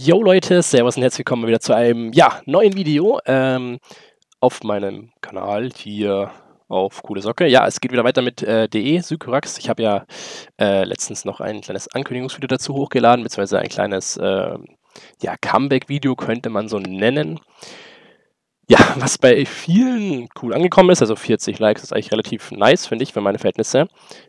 Yo Leute, servus und herzlich willkommen wieder zu einem, ja, neuen Video, auf meinem Kanal hier auf Coole Socke. Ja, es geht wieder weiter mit, DE Sycorax. Ich habe ja, letztens noch ein kleines Ankündigungsvideo dazu hochgeladen, beziehungsweise ein kleines, ja, Comeback-Video könnte man so nennen. Ja, was bei vielen cool angekommen ist, also 40 Likes ist eigentlich relativ nice, finde ich, für meine Verhältnisse.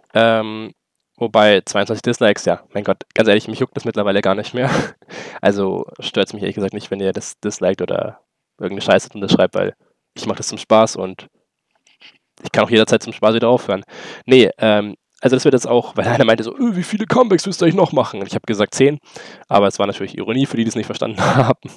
Wobei 22 Dislikes, ja, mein Gott, ganz ehrlich, mich juckt das mittlerweile gar nicht mehr. Also stört es mich ehrlich gesagt nicht, wenn ihr das disliked oder irgendeine Scheiße drunter schreibt, weil ich mache das zum Spaß und ich kann auch jederzeit zum Spaß wieder aufhören. Nee, also das wird jetzt auch, weil einer meinte so, wie viele Comebacks willst du eigentlich noch machen? Und ich habe gesagt 10, aber es war natürlich Ironie für die, die es nicht verstanden haben.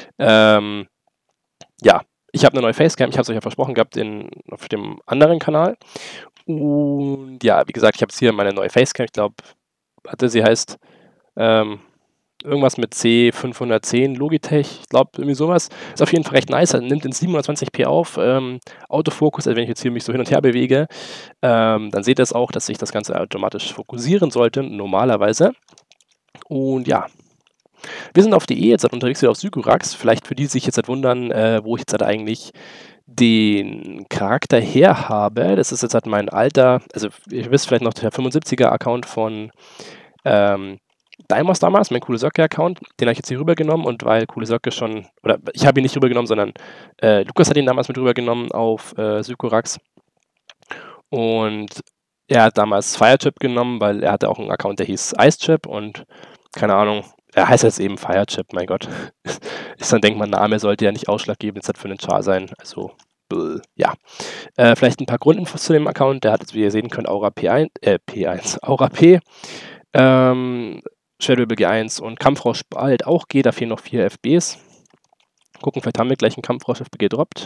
Ja, ich habe eine neue Facecam, ich habe es euch ja versprochen gehabt auf dem anderen Kanal. Und ja, wie gesagt, ich habe jetzt hier meine neue Facecam, ich glaube, sie heißt irgendwas mit C510 Logitech, ich glaube, irgendwie sowas. Ist auf jeden Fall recht nice, nimmt in 720p auf, Autofokus, also wenn ich jetzt hier mich so hin und her bewege, dann seht ihr es auch, dass sich das Ganze automatisch fokussieren sollte, normalerweise. Und ja, wir sind auf DE, jetzt unterwegs wieder auf Sycorax. Vielleicht für die, die sich jetzt wundern, wo ich jetzt eigentlich den Charakter her habe. Das ist jetzt halt mein alter, also ihr wisst vielleicht noch, der 75er-Account von Daimos damals, mein Coole Socke-Account. Den habe ich jetzt hier rübergenommen und weil Coole Socke schon, oder ich habe ihn nicht rübergenommen, sondern Lukas hat ihn damals mit rübergenommen auf Sycorax. Und er hat damals Firechip genommen, weil er hatte auch einen Account, der hieß Icechip und keine Ahnung, er heißt jetzt eben Firechip, mein Gott. Ist dann, denkt man, Name sollte ja nicht ausschlaggebend jetzt für einen Char sein. Also, ja. Vielleicht ein paar Grundinfos zu dem Account. Der hat jetzt, wie ihr sehen könnt, Aura P1, Aura P, Shadowable G1 und Kampfrausch bald auch G. Da fehlen noch 4 FBs. Gucken, vielleicht haben wir gleich einen Kampfrausch FB gedroppt.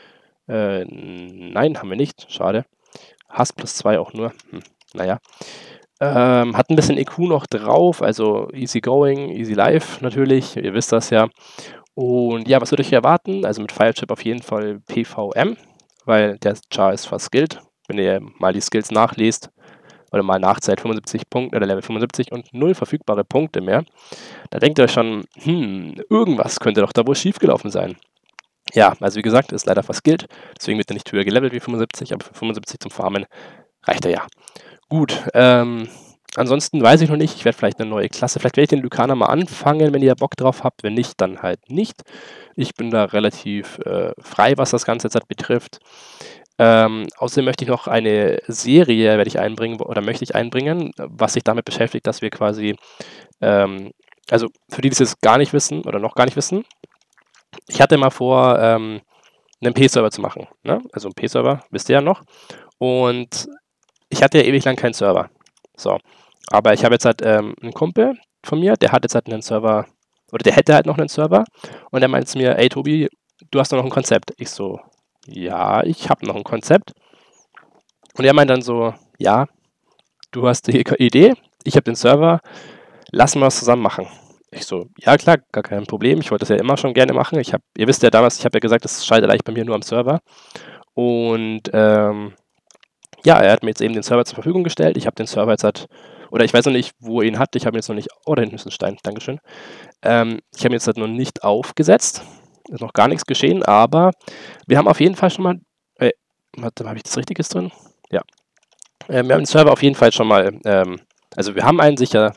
Nein, haben wir nicht. Schade. Hass plus 2 auch nur. Naja. Hat ein bisschen EQ noch drauf, also easy going, easy life natürlich, ihr wisst das ja. Und ja, was würde ich hier erwarten? Also mit Firechip auf jeden Fall PVM, weil der Char ist fast skilled. Wenn ihr mal die Skills nachlest oder mal nachzählt, 75 Punkte oder Level 75 und 0 verfügbare Punkte mehr, da denkt ihr euch schon, irgendwas könnte doch da wohl schiefgelaufen sein. Ja, also wie gesagt, ist leider fast skilled, deswegen wird er nicht höher gelevelt wie 75, aber für 75 zum Farmen reicht er ja. Gut, ansonsten weiß ich noch nicht, ich werde vielleicht eine neue Klasse, vielleicht werde ich den Lykaner mal anfangen, wenn ihr Bock drauf habt, wenn nicht, dann halt nicht. Ich bin da relativ frei, was das Ganze jetzt betrifft. Außerdem möchte ich noch eine Serie, werde ich einbringen, oder möchte ich einbringen, was sich damit beschäftigt, dass wir quasi, also für die, die es jetzt gar nicht wissen, oder noch gar nicht wissen, ich hatte mal vor, einen P-Server zu machen, ne? Also einen P-Server, wisst ihr ja noch, und ich hatte ja ewig lang keinen Server. So. Aber ich habe jetzt halt einen Kumpel von mir, der hat jetzt halt einen Server, oder der hätte halt noch einen Server. Und der meint zu mir, ey Tobi, du hast doch noch ein Konzept. Ich so, ja, ich habe noch ein Konzept. Und er meint dann so, ja, du hast die Idee, ich habe den Server, lassen wir es zusammen machen. Ich so, ja klar, gar kein Problem. Ich wollte das ja immer schon gerne machen. Ihr wisst ja damals, ich habe ja gesagt, das scheitert eigentlich bei mir nur am Server. Und ja, er hat mir jetzt eben den Server zur Verfügung gestellt. Ich habe den Server jetzt halt, oder ich weiß noch nicht, wo er ihn hat. Ich habe ihn jetzt noch nicht, oh, da hinten ist ein Stein, Dankeschön. Ich habe ihn jetzt halt noch nicht aufgesetzt. Ist noch gar nichts geschehen, aber wir haben auf jeden Fall schon mal, warte, habe ich das Richtiges drin? Ja. Wir haben den Server auf jeden Fall schon mal, also wir haben einen sicher.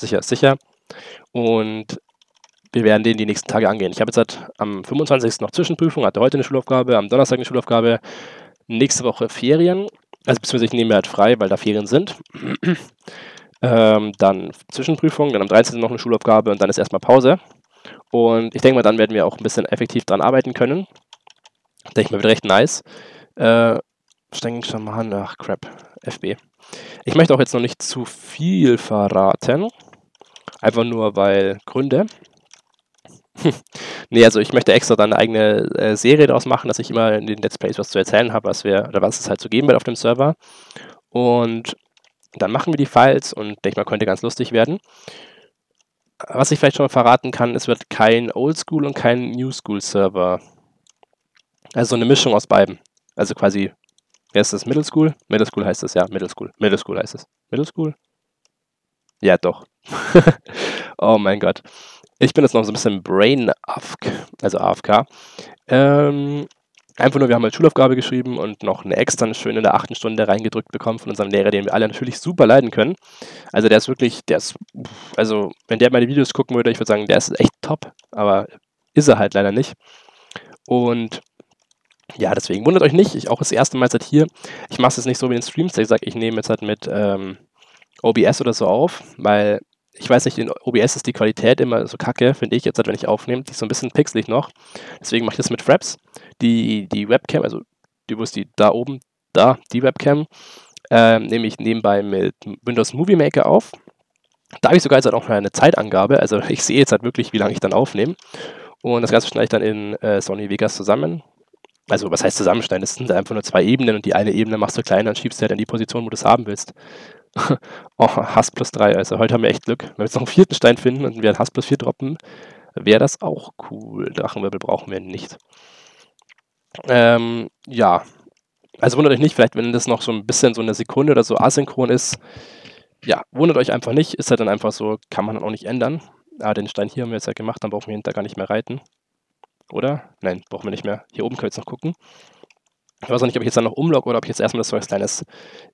Und wir werden den die nächsten Tage angehen. Ich habe jetzt halt am 25. noch Zwischenprüfung, hatte heute eine Schulaufgabe, am Donnerstag eine Schulaufgabe, nächste Woche Ferien. Also beziehungsweise ich nehme mir halt frei, weil da Ferien sind. Dann Zwischenprüfung, dann am 13. noch eine Schulaufgabe und dann ist erstmal Pause. Und ich denke mal, dann werden wir auch ein bisschen effektiv dran arbeiten können. Denke ich mal, wird recht nice. Stecken schon mal nach Crap, FB. Ich möchte auch jetzt noch nicht zu viel verraten. Einfach nur, weil Gründe. Nee, also ich möchte extra dann eine eigene Serie daraus machen, dass ich immer in den Let's Plays was zu erzählen habe, was es halt so geben wird auf dem Server. Und dann machen wir die Files und denke mal, könnte ganz lustig werden. Was ich vielleicht schon mal verraten kann, es wird kein Oldschool und kein Newschool Server. Also so eine Mischung aus beiden. Also quasi, wer ist das? Middle School? Middle School heißt es, ja, Middle School. Middle School heißt es. Middle School? Ja, doch. Oh mein Gott. Ich bin jetzt noch so ein bisschen Brain AFK, also AFK. Einfach nur, wir haben halt Schulaufgabe geschrieben und noch eine externe schön in der 8. Stunde reingedrückt bekommen von unserem Lehrer, den wir alle natürlich super leiden können. Also der ist wirklich, also wenn der meine Videos gucken würde, ich würde sagen, der ist echt top, aber ist er halt leider nicht. Und ja, deswegen wundert euch nicht, ich auch das erste Mal seit hier. Ich mache es jetzt nicht so wie in den Streams, ich sage, ich nehme jetzt halt mit OBS oder so auf, weil ich weiß nicht, in OBS ist die Qualität immer so kacke, finde ich, jetzt halt, wenn ich aufnehme, die ist so ein bisschen pixelig noch. Deswegen mache ich das mit Fraps. Die Webcam, also wo ist die? Da oben, da, die Webcam, nehme ich nebenbei mit Windows Movie Maker auf. Da habe ich sogar jetzt halt auch eine Zeitangabe, also ich sehe jetzt halt wirklich, wie lange ich dann aufnehme. Und das Ganze schneide ich dann in Sony Vegas zusammen. Also, was heißt zusammenschneiden? Das sind einfach nur 2 Ebenen und die eine Ebene machst du kleiner und schiebst sie halt in die Position, wo du es haben willst. Oh, Hass plus 3. Also, heute haben wir echt Glück. Wenn wir jetzt noch einen 4. Stein finden und wir einen Hass plus 4 droppen, wäre das auch cool. Drachenwirbel brauchen wir nicht. Ja. Also, wundert euch nicht, vielleicht, wenn das noch so ein bisschen so eine Sekunde oder so asynchron ist, ja, wundert euch einfach nicht. Ist halt dann einfach so, kann man dann auch nicht ändern. Ah, den Stein hier haben wir jetzt ja gemacht, dann brauchen wir hinter gar nicht mehr reiten. Oder? Nein, brauchen wir nicht mehr. Hier oben können wir jetzt noch gucken. Ich weiß auch nicht, ob ich jetzt dann noch umlogge oder ob ich jetzt erstmal das so als kleines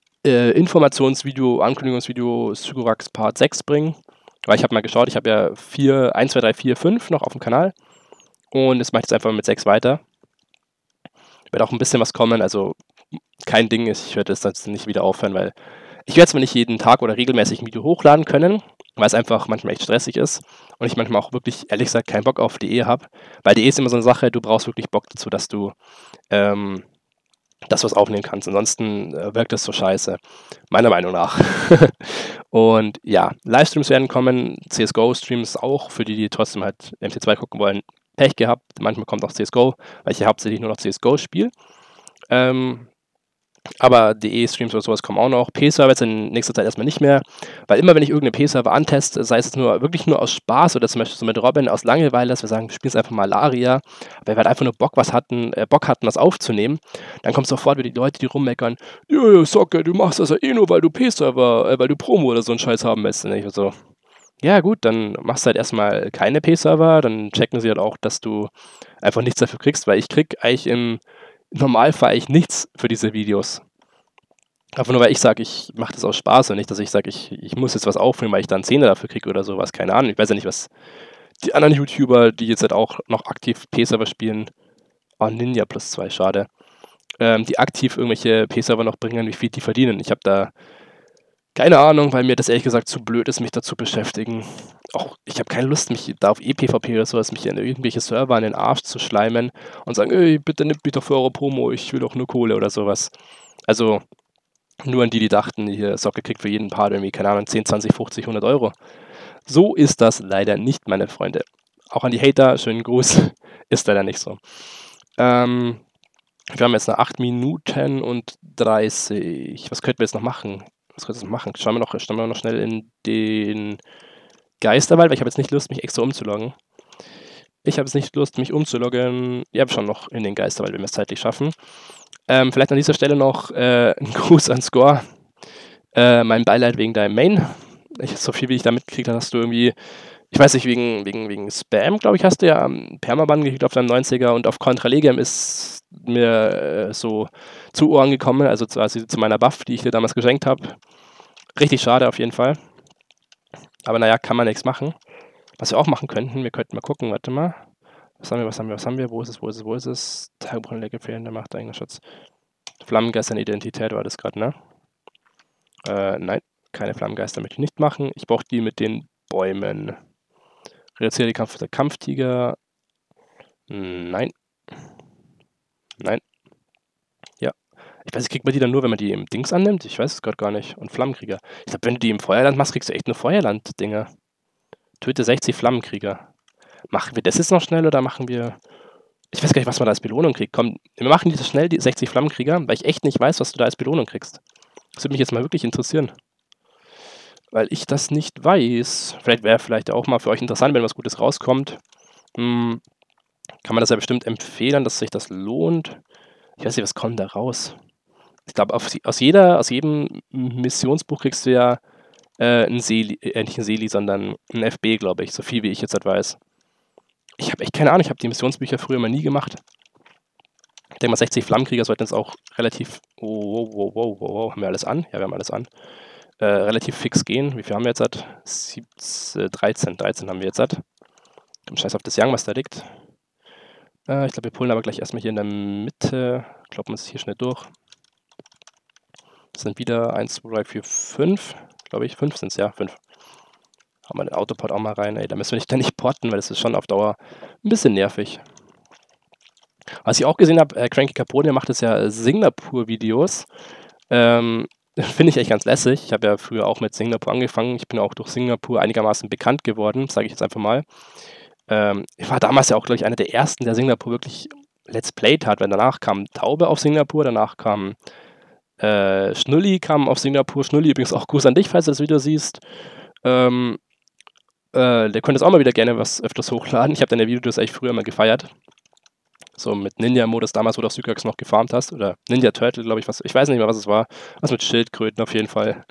Ankündigungsvideo Sycorax Part 6 bringen. Weil ich habe mal geschaut, ich habe ja 1, 2, 3, 4, 5 noch auf dem Kanal. Und jetzt mache ich jetzt einfach mit 6 weiter. Wird auch ein bisschen was kommen, also kein Ding ist, ich werde das jetzt nicht wieder aufhören, weil ich werde zwar nicht jeden Tag oder regelmäßig ein Video hochladen können, weil es einfach manchmal echt stressig ist und ich manchmal auch wirklich, ehrlich gesagt, keinen Bock auf DE habe, weil DE ist immer so eine Sache, du brauchst wirklich Bock dazu, dass du was aufnehmen kannst. Ansonsten wirkt das so scheiße, meiner Meinung nach. Und ja, Livestreams werden kommen, CSGO-Streams auch, für die, die trotzdem halt MC2 gucken wollen. Pech gehabt, manchmal kommt auch CSGO, weil ich hier hauptsächlich nur noch CSGO spiele. Aber DE-Streams oder sowas kommen auch noch. P-Server jetzt in nächster Zeit erstmal nicht mehr, weil immer, wenn ich irgendeine P-Server anteste, sei es jetzt wirklich nur aus Spaß oder zum Beispiel so mit Robin aus Langeweile, dass wir sagen, wir spielen jetzt einfach mal Alaria, weil wir halt einfach nur Bock hatten, was aufzunehmen, dann kommt sofort wieder die Leute, die rummeckern, ja, Soccer, du machst das ja eh nur, weil du P-Server, weil du Promo oder so einen Scheiß haben willst. Und ich so, ja gut, dann machst du halt erstmal keine P-Server, dann checken sie halt auch, dass du einfach nichts dafür kriegst, weil ich krieg eigentlich im Normalfall eigentlich nichts für diese Videos. Einfach nur, weil ich sage, ich mache das aus Spaß und nicht, dass ich sage, ich muss jetzt was aufnehmen, weil ich dann 10 dafür kriege oder sowas. Keine Ahnung. Ich weiß ja nicht, was die anderen YouTuber, die jetzt halt auch noch aktiv P-Server spielen, Ninja plus 2, schade, die aktiv irgendwelche P-Server noch bringen, wie viel die verdienen. Ich habe da keine Ahnung, weil mir das ehrlich gesagt zu blöd ist, mich dazu beschäftigen. Auch ich habe keine Lust, mich da auf ePvP oder sowas, mich in irgendwelche Server an den Arsch zu schleimen und sagen, ey, bitte nimmt mich doch für eure Promo, ich will doch nur Kohle oder sowas. Also nur an die dachten, hier Socke kriegt für jeden Part irgendwie, keine Ahnung, 10, 20, 50, 100 Euro. So ist das leider nicht, meine Freunde. Auch an die Hater, schönen Gruß, ist leider nicht so. Wir haben jetzt noch 8 Minuten und 30. Was könnten wir jetzt noch machen? Schauen wir noch schnell in den Geisterwald, weil ich habe jetzt nicht Lust, mich extra umzuloggen. Ich habe jetzt nicht Lust, mich umzuloggen. Ja, schon noch in den Geisterwald, wenn wir es zeitlich schaffen. Vielleicht an dieser Stelle noch ein Gruß an Score. Mein Beileid wegen deinem Main. So viel, wie ich da mitgekriegt habe, hast du irgendwie, ich weiß nicht, wegen Spam, glaube ich, hast du ja Permaban gekriegt auf deinem 90er und auf Contra Legem ist mir so zu Ohren gekommen, also quasi zu meiner Buff, die ich dir damals geschenkt habe. Richtig schade auf jeden Fall. Aber naja, kann man nichts machen. Was wir auch machen könnten, wir könnten mal gucken, warte mal. Was haben wir? Wo ist es? Tagebrunnenlecke fehlender Macht, eigener Schutz. Flammengeister in Identität war das gerade, ne? Nein, keine Flammengeister möchte ich nicht machen. Ich brauche die mit den Bäumen. Reduziere die Kampf der Kampftiger. Nein. Nein. Ja. Ich weiß nicht, kriegt man die dann nur, wenn man die im Dings annimmt? Ich weiß es gerade gar nicht. Und Flammenkrieger. Ich glaube, wenn du die im Feuerland machst, kriegst du echt nur Feuerland-Dinger. Töte 60 Flammenkrieger. Machen wir das jetzt noch schnell oder machen wir... Ich weiß gar nicht, was man da als Belohnung kriegt. Komm, wir machen das schnell, die 60 Flammenkrieger, weil ich echt nicht weiß, was du da als Belohnung kriegst. Das würde mich jetzt mal wirklich interessieren. Weil ich das nicht weiß. Wäre vielleicht auch mal für euch interessant, wenn was Gutes rauskommt. Kann man das ja bestimmt empfehlen, dass sich das lohnt. Ich weiß nicht, was kommt da raus? Ich glaube, aus jedem Missionsbuch kriegst du ja 'n Seeli nicht 'n Seeli, sondern 'n FB, glaube ich, so viel wie ich jetzt halt weiß. Ich habe echt keine Ahnung, ich habe die Missionsbücher früher mal nie gemacht. Ich denke mal, 60 Flammenkrieger sollten jetzt auch relativ haben wir alles an? Ja, wir haben alles an. Relativ fix gehen. Wie viel haben wir jetzt halt? 13 haben wir jetzt halt. Scheiß auf das Young, was da liegt. Ich glaube, wir pullen aber gleich erstmal hier in der Mitte, kloppen uns hier schnell durch. Das sind wieder 1, 2, 3, 4, 5, glaube ich. 5 sind es, ja, 5. Haben wir den Autoport auch mal rein, ey. Da müssen wir nicht ständig porten, weil das ist schon auf Dauer ein bisschen nervig. Was ich auch gesehen habe, Cranky Capone macht jetzt ja Singapur-Videos. Finde ich echt ganz lässig. Ich habe ja früher auch mit Singapur angefangen. Ich bin auch durch Singapur einigermaßen bekannt geworden, sage ich jetzt einfach mal. Ich war damals ja auch, glaube ich, einer der ersten, der Singapur wirklich Let's Played hat, weil danach kam Taube auf Singapur, danach kam Schnulli kam auf Singapur. Schnulli, übrigens auch Gruß an dich, falls du das Video siehst. Der könnte es auch mal wieder gerne was öfters hochladen. Ich habe deine Videos eigentlich früher mal gefeiert. So mit Ninja-Modus damals, wo du auf Sycorax noch gefarmt hast. Oder Ninja Turtle, glaube ich, was. Ich weiß nicht mehr, was es war. Was mit Schildkröten auf jeden Fall.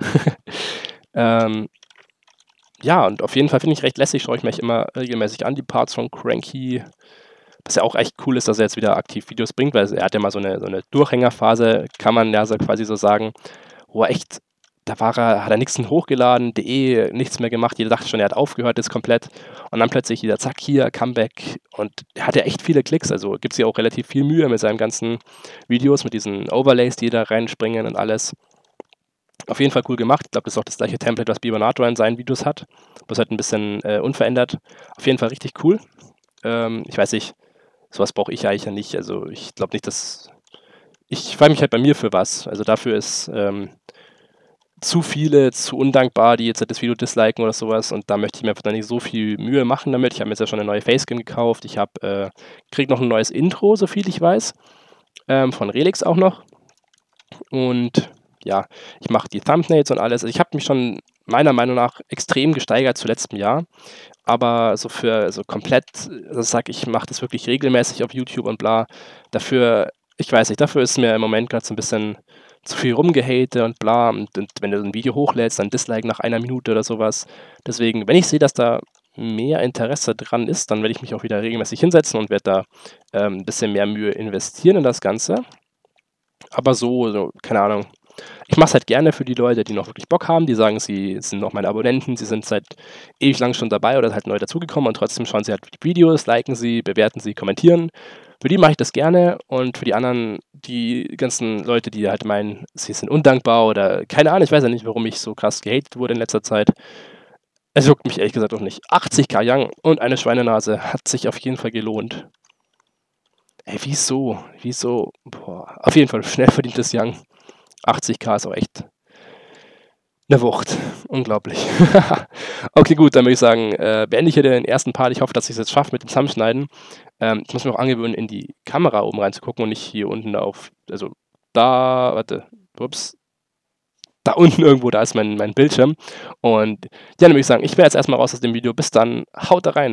Ja, und auf jeden Fall finde ich recht lässig, schaue ich mir immer regelmäßig an, die Parts von Cranky. Was ja auch echt cool ist, dass er jetzt wieder aktiv Videos bringt, weil er hat ja mal so eine Durchhängerphase, kann man ja so quasi so sagen, wo er echt, hat er nichts hochgeladen, nichts mehr gemacht, jeder dachte schon, er hat aufgehört jetzt komplett und dann plötzlich wieder zack, hier, Comeback und er hat ja echt viele Klicks, also gibt es ja auch relativ viel Mühe mit seinen ganzen Videos, mit diesen Overlays, die da reinspringen und alles. Auf jeden Fall cool gemacht. Ich glaube, das ist auch das gleiche Template, was Bibonato in seinen Videos hat, bloß halt ein bisschen unverändert. Auf jeden Fall richtig cool. Ich weiß nicht, sowas brauche ich eigentlich ja nicht. Also ich glaube nicht, dass. Ich frage mich halt bei mir für was. Also dafür ist zu viele, zu undankbar, die jetzt das Video disliken oder sowas. Und da möchte ich mir einfach dann nicht so viel Mühe machen damit. Ich habe mir jetzt ja schon eine neue Facecam gekauft. Ich kriege noch ein neues Intro, so viel ich weiß. Von Relix auch noch. Und ja, ich mache die Thumbnails und alles. Also ich habe mich schon meiner Meinung nach extrem gesteigert zu letztem Jahr. Aber so für so komplett, also sag ich, mache das wirklich regelmäßig auf YouTube und bla. Dafür, ich weiß nicht, dafür ist mir im Moment gerade so ein bisschen zu viel rumgehate und bla. Und wenn du ein Video hochlädst, dann Dislike nach 1 Minute oder sowas. Deswegen, wenn ich sehe, dass da mehr Interesse dran ist, dann werde ich mich auch wieder regelmäßig hinsetzen und werde da ein bisschen mehr Mühe investieren in das Ganze. Aber so, keine Ahnung. Ich mache es halt gerne für die Leute, die noch wirklich Bock haben, die sagen, sie sind noch meine Abonnenten, sie sind seit ewig lang schon dabei oder halt neu dazugekommen und trotzdem schauen sie halt die Videos, liken sie, bewerten sie, kommentieren. Für die mache ich das gerne und für die anderen, die ganzen Leute, die halt meinen, sie sind undankbar oder keine Ahnung, ich weiß ja nicht, warum ich so krass gehatet wurde in letzter Zeit. Es juckt mich ehrlich gesagt auch nicht. 80k Young und eine Schweinenase hat sich auf jeden Fall gelohnt. Ey, wieso? Wieso? Boah, auf jeden Fall schnell verdientes Young. 80k ist auch echt eine Wucht. Unglaublich. Okay, gut, dann würde ich sagen, beende ich hier den ersten Part. Ich hoffe, dass ich es jetzt schaffe mit dem Zusammenschneiden. Ich muss mir auch angewöhnen, in die Kamera oben reinzugucken und nicht hier unten also da, warte, ups, da unten irgendwo, da ist mein Bildschirm. Und ja, dann würde ich sagen, ich wäre jetzt erstmal raus aus dem Video. Bis dann, haut da rein.